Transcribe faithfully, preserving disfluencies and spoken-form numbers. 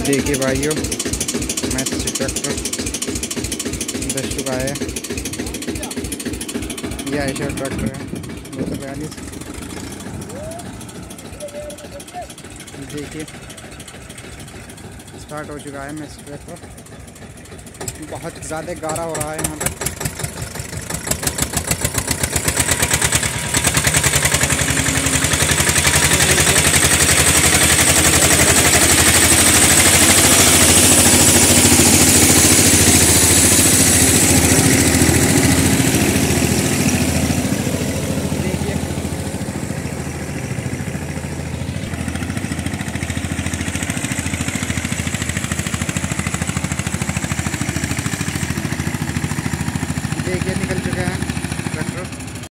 देखिए भाइयों, maxi tractor दस चुका है। ये आयशर ट्रैक्टर है दो सौ बयालीस। देखिए स्टार्ट हो चुका है मैक्सी ट्रैक्टर। बहुत ज़्यादा गाढ़ा हो रहा है यहाँ पर।